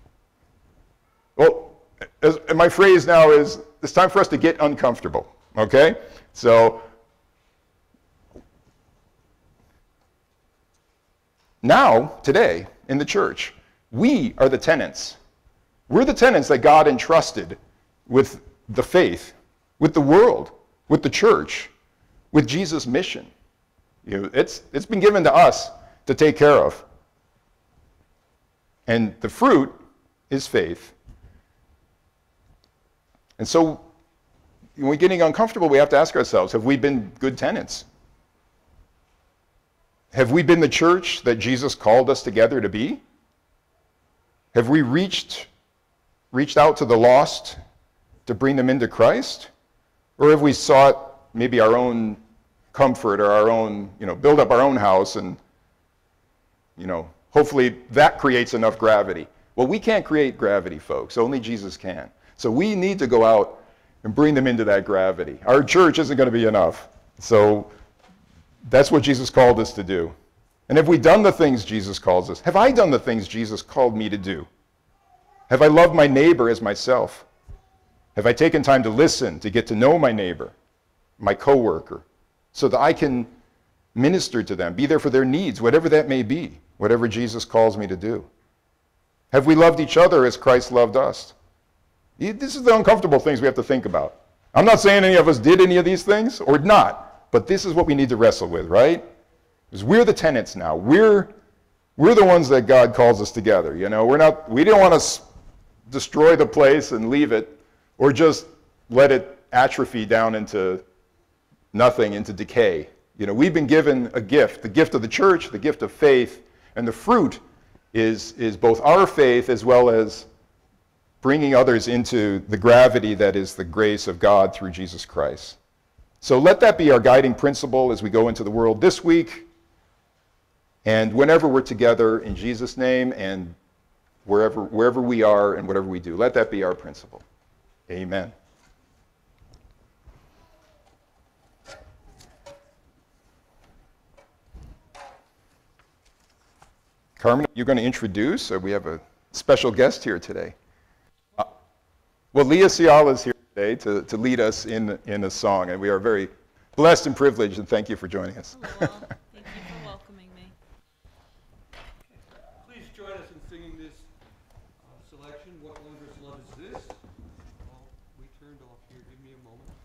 well, as, and my phrase now is, it's time for us to get uncomfortable, okay? So now, today, in the church, we are the tenants. We're the tenants that God entrusted with the faith, with the world, with the church, with Jesus' mission. You know, it's, it's been given to us to take care of. And the fruit is faith. And so, when we're getting uncomfortable, we have to ask ourselves, have we been good tenants? Have we been the church that Jesus called us together to be? Have we reached, reached out to the lost to bring them into Christ? Or have we sought maybe our own comfort or our own, you know, build up our own house and, you know, hopefully that creates enough gravity? Well, we can't create gravity, folks. Only Jesus can. So we need to go out and bring them into that gravity. Our church isn't going to be enough. So that's what Jesus called us to do. And have we done the things Jesus calls us? Have I done the things Jesus called me to do? Have I loved my neighbor as myself? Have I taken time to listen, to get to know my neighbor, my coworker, so that I can minister to them, be there for their needs, whatever that may be, whatever Jesus calls me to do? Have we loved each other as Christ loved us? This is the uncomfortable things we have to think about. I'm not saying any of us did any of these things or not, but this is what we need to wrestle with, right? Because we're the tenants now. We're, we're the ones that God calls us together. You know, we're not, we don't want to s- destroy the place and leave it, or just let it atrophy down into nothing, into decay. You know, we've been given a gift, the gift of the church, the gift of faith, and the fruit is, is both our faith as well as bringing others into the gravity that is the grace of God through Jesus Christ. So let that be our guiding principle as we go into the world this week and whenever we're together in Jesus' name, and wherever, wherever we are and whatever we do. Let that be our principle. Amen. Carmen, you're going to introduce, or we have a special guest here today. Uh, well, Leah Ciala is here today to, to lead us in, in a song, and we are very blessed and privileged, and thank you for joining us. Hello. Thank you for welcoming me. Please join us in singing this uh, selection, What Wondrous Love Is This? Well, we turned off here. Give me a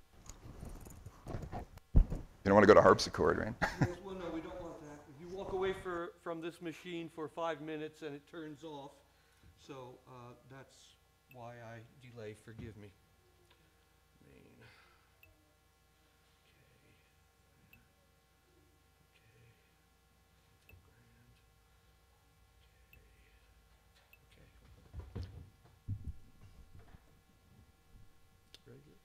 moment. You don't want to go to harpsichord, right? Yes, well, no, we don't want that. If you walk away for, from this machine for five minutes and it turns off, so uh, that's why I delay. Forgive me. Main. Okay. Okay.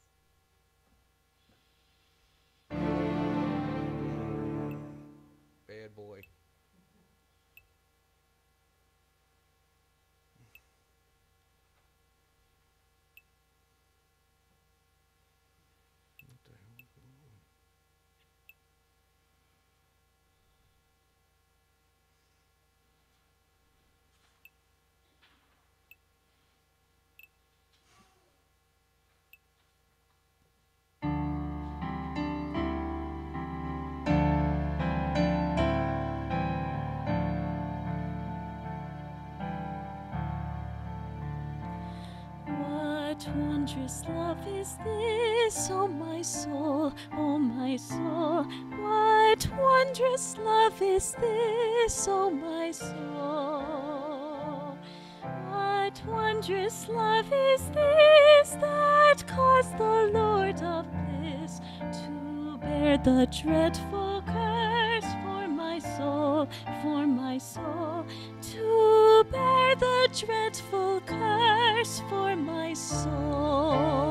Bad boy. What the hell is going on? What wondrous love is this, oh my soul, oh my soul? What wondrous love is this, oh my soul? What wondrous love is this that caused the Lord of bliss to bear the dreadful curse for my soul, for my soul, to bear the dreadful curse for my soul.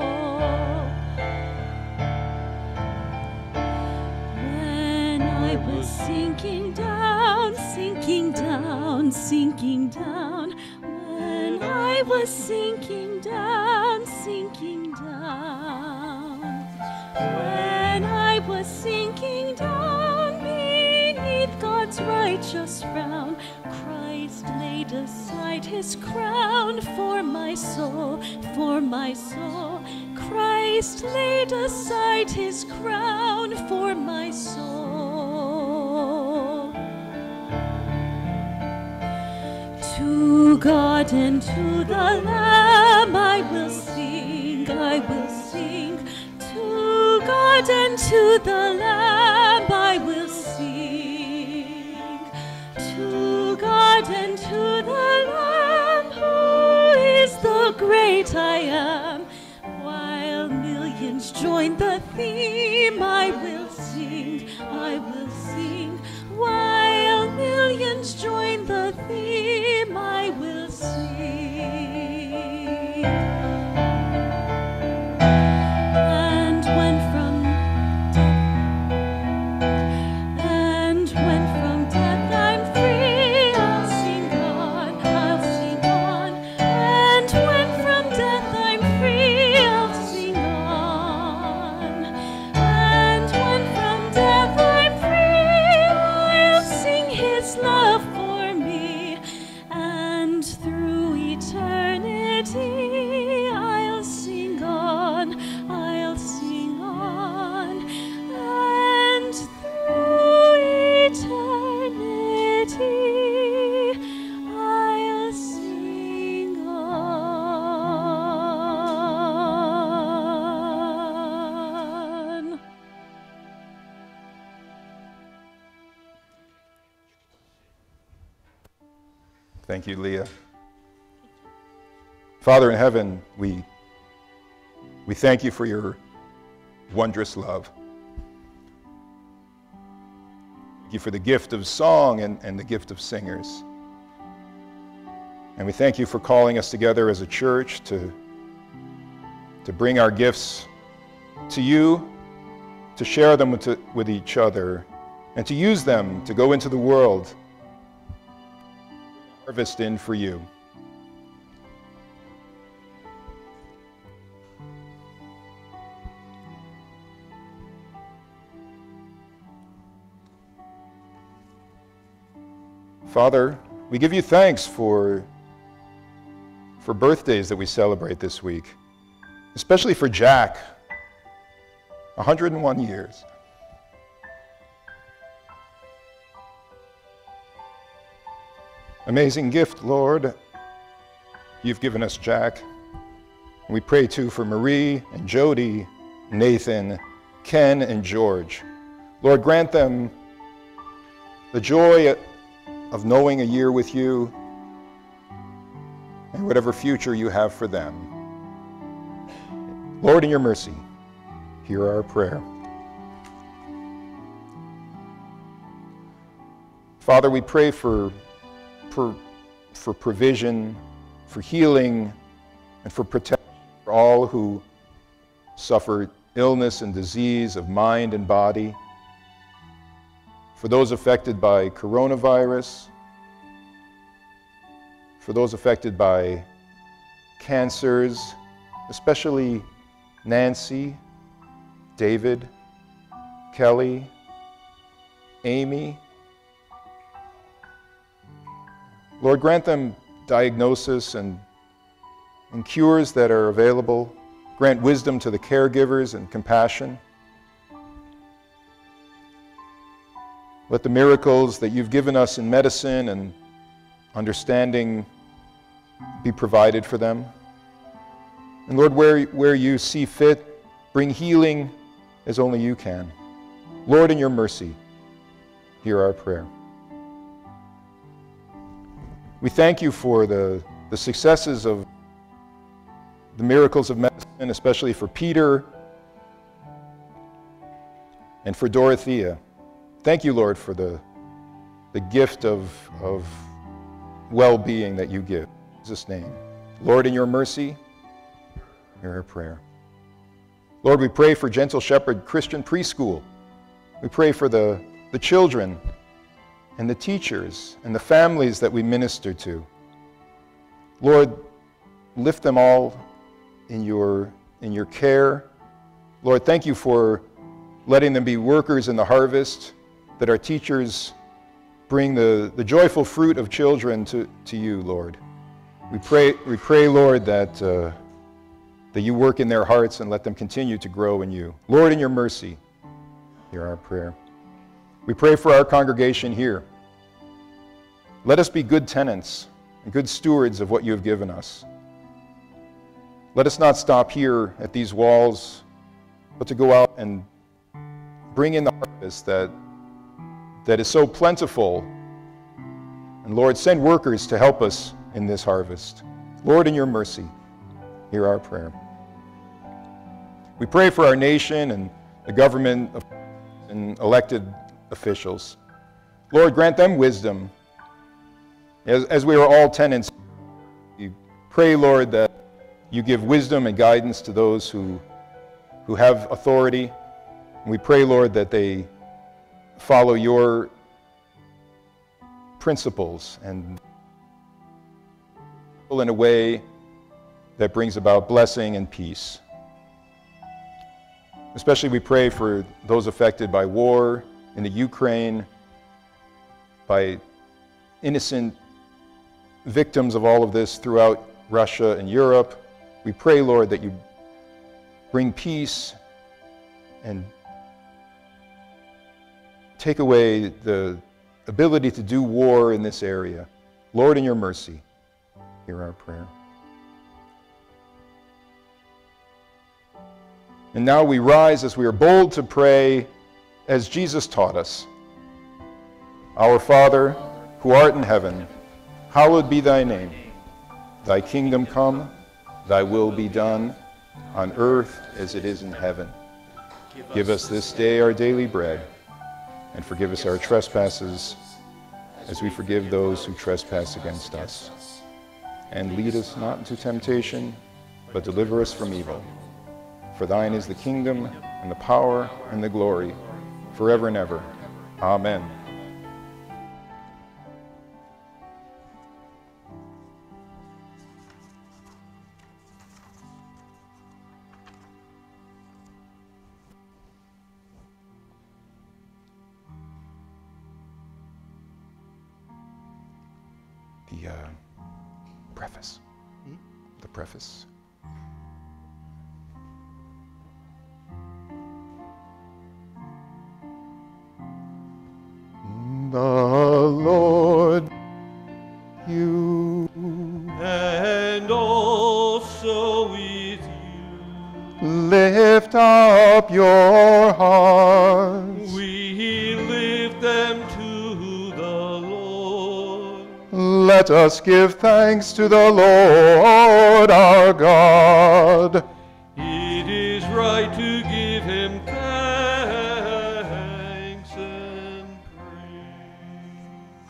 When I was sinking down, sinking down, sinking down, when I was sinking down, sinking down, when I was sinking down beneath God's righteous frown, Christ laid aside his crown for my soul, for my soul. Christ laid aside his crown for my soul. To God and to the Lamb I will sing, I will sing. To God and to the Lamb I will sing. To God and to the Lamb, who is the great I am. While millions join the theme, I will sing, I will sing. While millions join the theme, I will sing. And when from and when from death I'm free, I'll sing on, I'll sing on. And when from death I'm Thank you, Leah. Father in heaven, we, we thank you for your wondrous love. Thank you for the gift of song and, and the gift of singers. And we thank you for calling us together as a church to, to bring our gifts to you, to share them with, to, with each other, and to use them to go into the world, harvest in for you. Father, we give you thanks for, for birthdays that we celebrate this week, especially for Jack, one hundred and one years. Amazing gift, Lord, you've given us Jack. We pray too for Marie and Jody, Nathan, Ken, and George. Lord, grant them the joy of knowing a year with you and whatever future you have for them. Lord, in your mercy, hear our prayer. Father, we pray for, for, for provision, for healing, and for protection for all who suffer illness and disease of mind and body. For those affected by coronavirus, for those affected by cancers, especially Nancy, David, Kelly, Amy. Lord, grant them diagnosis and, and cures that are available. Grant wisdom to the caregivers and compassion. Let the miracles that you've given us in medicine and understanding be provided for them. And Lord, where, where you see fit, bring healing as only you can. Lord, in your mercy, hear our prayer. We thank you for the, the successes of the miracles of medicine, especially for Peter and for Dorothea. Thank you, Lord, for the, the gift of, of well-being that you give. In Jesus' name. Lord, in your mercy, hear our prayer. Lord, we pray for Gentle Shepherd Christian Preschool. We pray for the, the children and the teachers and the families that we minister to. Lord, lift them all in your, in your care. Lord, thank you for letting them be workers in the harvest, that our teachers bring the, the joyful fruit of children to, to you, Lord. We pray, we pray, Lord, that, uh, that you work in their hearts and let them continue to grow in you. Lord, in your mercy, hear our prayer. We pray for our congregation here. Let us be good tenants and good stewards of what you have given us. Let us not stop here at these walls, but to go out and bring in the harvest that that is so plentiful. And Lord, send workers to help us in this harvest. Lord, in your mercy, hear our prayer. We pray for our nation and the government and elected officials. Lord, grant them wisdom. As, as we are all tenants, we pray, Lord, that you give wisdom and guidance to those who, who have authority. And we pray, Lord, that they follow your principles and in a way that brings about blessing and peace. Especially we pray for those affected by war in the Ukraine, by innocent victims of all of this throughout Russia and Europe. We pray, Lord, that you bring peace and take away the ability to do war in this area. Lord, in your mercy, hear our prayer. And now we rise as we are bold to pray as Jesus taught us. Our Father, who art in heaven, hallowed be thy name. Thy kingdom come, thy will be done, on earth as it is in heaven. Give us this day our daily bread, and forgive us our trespasses, as we forgive those who trespass against us. And lead us not into temptation, but deliver us from evil. For thine is the kingdom, and the power, and the glory, forever and ever. Amen. The uh, preface. Hmm? The preface. The Lord, you, and also with you. Lift up your hearts. We lift them to the Lord. Let us give thanks to the Lord our God. It is right to give him thanks and praise.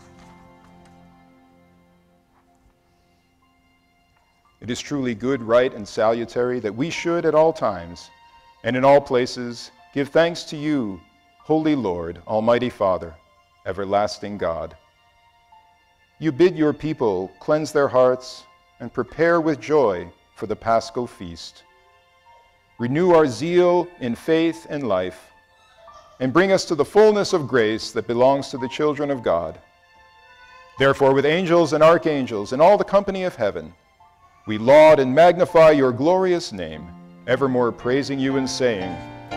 It is truly good, right, and salutary that we should at all times and in all places give thanks to you, Holy Lord, Almighty Father, everlasting God. You bid your people cleanse their hearts and prepare with joy for the Paschal feast. Renew our zeal in faith and life, and bring us to the fullness of grace that belongs to the children of God. Therefore, with angels and archangels and all the company of heaven, we laud and magnify your glorious name, evermore praising you and saying,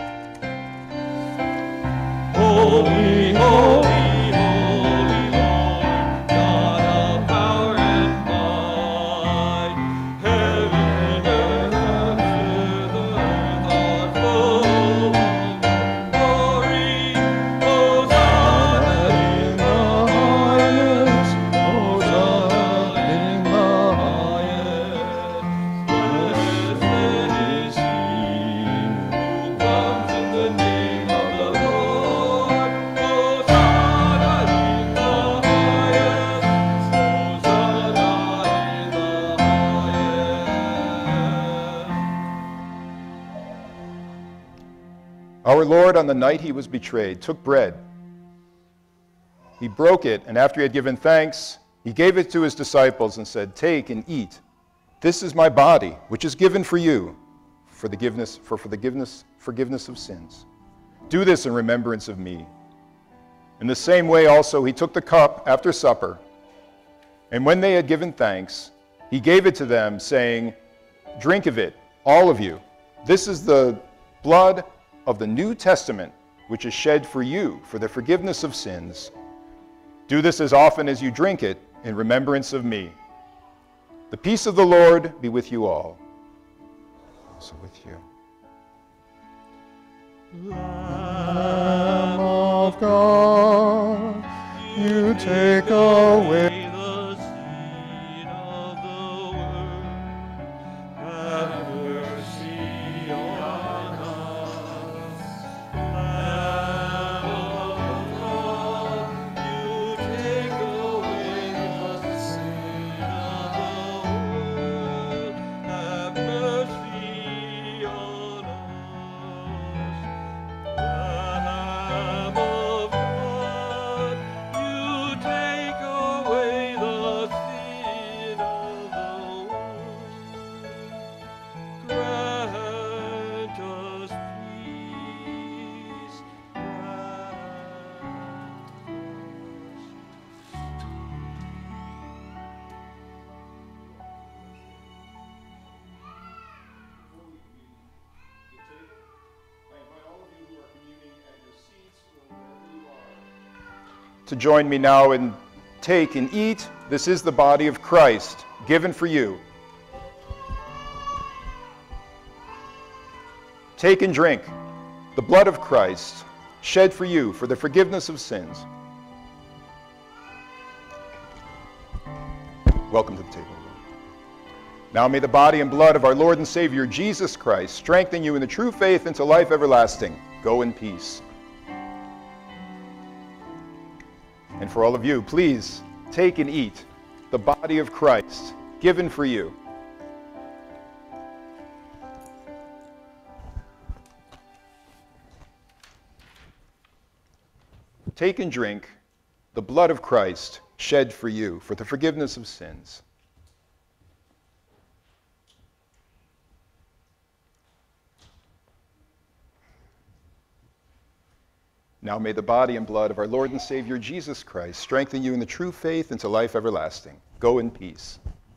Holy, holy, holy Lord, God of power and might, heaven and earth, earth are full of glory. Hosanna in the highest, Hosanna in the highest. Blessed is he who comes in the name of the Lord. Hosanna in the highest, Hosanna in the highest. Our Lord, on the night he was betrayed, took bread. He broke it, and after he had given thanks, he gave it to his disciples and said, "Take and eat. This is my body, which is given for you, for the forgiveness, for forgiveness, forgiveness of sins. Do this in remembrance of me." In the same way also he took the cup after supper, and when they had given thanks, he gave it to them, saying, "Drink of it, all of you. This is the blood of the New Testament, which is shed for you for the forgiveness of sins. Do this as often as you drink it in remembrance of me." The peace of the Lord be with you all. Also with you. Lamb of God, you take away the seed of the world. Have mercy on us. Lamb of God, you take away the sin of the world. Have mercy on us. Lamb of God, you take away the sin of the world. Grant us peace. Grant to join me now and take and eat. This is the body of Christ, given for you. Take and drink the blood of Christ, shed for you for the forgiveness of sins. Welcome to the table. Now may the body and blood of our Lord and Savior Jesus Christ strengthen you in the true faith into life everlasting. Go in peace. And for all of you, please take and eat the body of Christ given for you. Take and drink the blood of Christ shed for you for the forgiveness of sins. Now may the body and blood of our Lord and Savior Jesus Christ strengthen you in the true faith into life everlasting. Go in peace.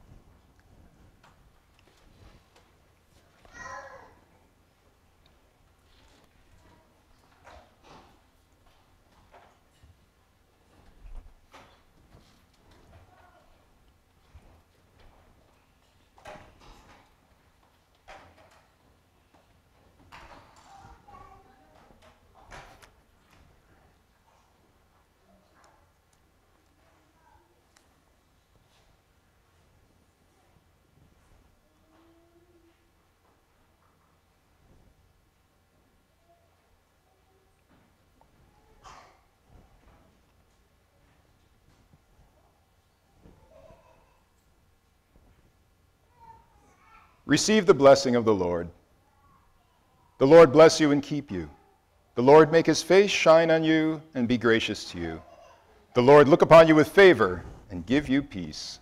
Receive the blessing of the Lord. The Lord bless you and keep you. The Lord make his face shine on you and be gracious to you. The Lord look upon you with favor and give you peace.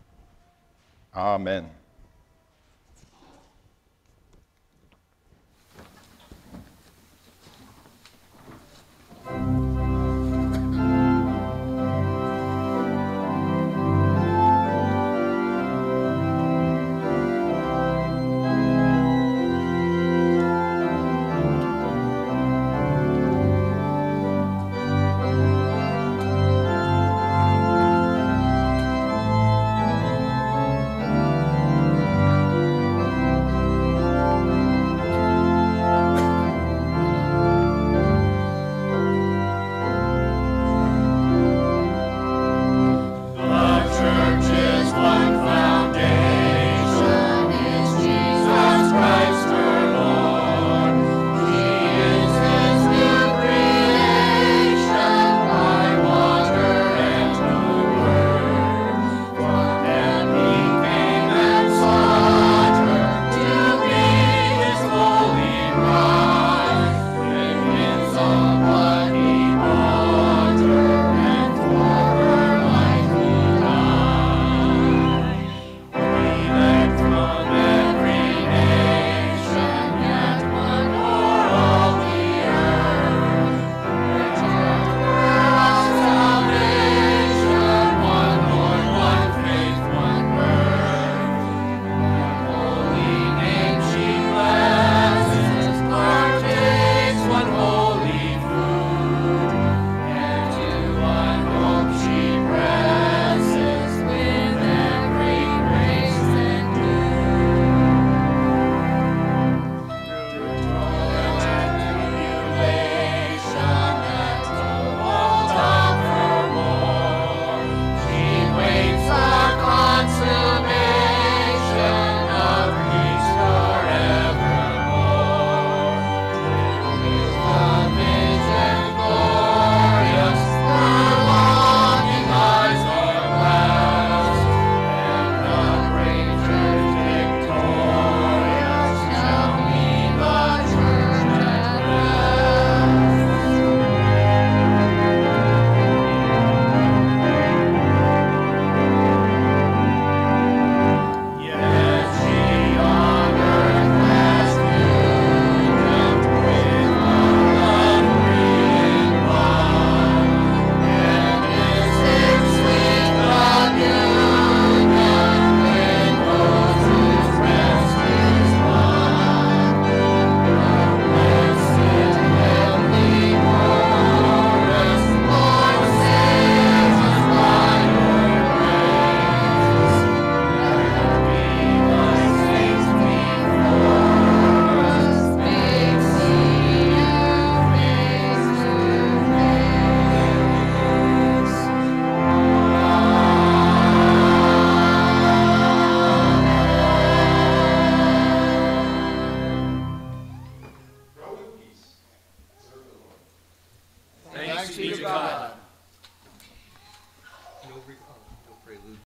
Amen. Thanks be to God. No, re- oh, no prelude.